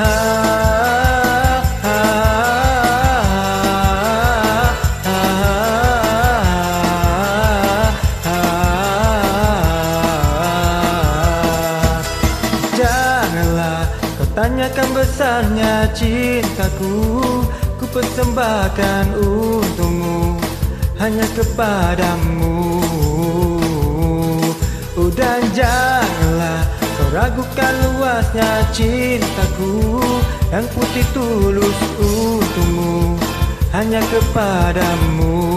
Janganlah kau tanyakan besarnya cintaku, ku persembahkan untukmu, hanya kepadamu. Dan janganlah kau ragukan luasnya cintaku, yang putih tulus untukmu, hanya kepadamu.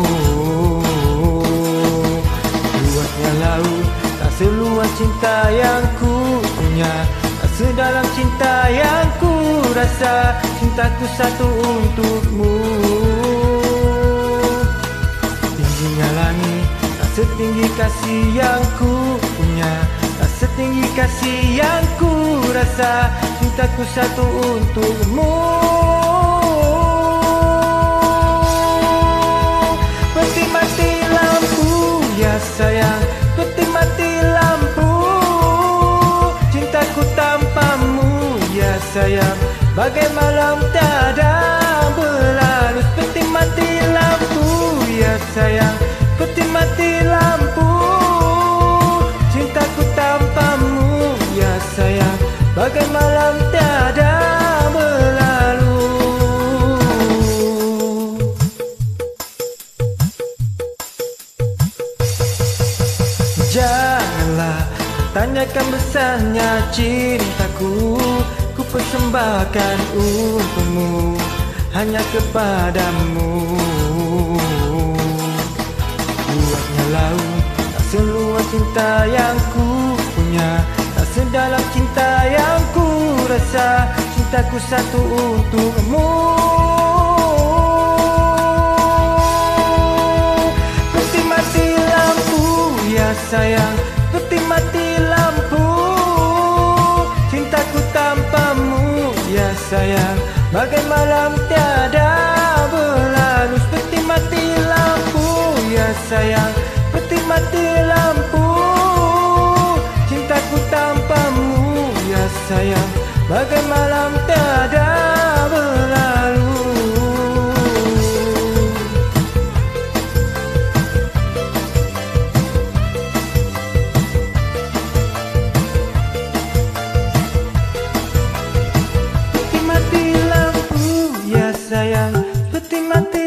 Luasnya laut tak seluas cinta yang ku punya, tak sedalam cinta yang ku rasa, cintaku satu untukmu. Tingginya langit tak setinggi kasih yang ku punya, tak setinggi kasih yang ku rasa, cintaku satu untukmu. Peti mati lampu ya sayang, peti mati lampu, cintaku tanpamu ya sayang, bagai malam tiada berlalu. Peti mati lampu ya sayang, peti mati lampu, cintaku tanpamu ya sayang, bagai malam tiada berlalu. Janganlah tanyakan besarnya cintaku, ku persembahkan untukmu, hanya kepadamu. Luasnya laut tak seluas cinta yang ku punya, tak sedalam cinta yang ku rasa, cintaku satu untukmu. Peti mati lampu ya sayang, peti mati lampu, cintaku tanpamu ya sayang, bagai malam tiada berlalu. Peti mati lampu ya sayang, peti mati lampu, cintaku tanpamu ya sayang, bagai malam tiada berlalu. Peti mati lampu ya sayang, peti mati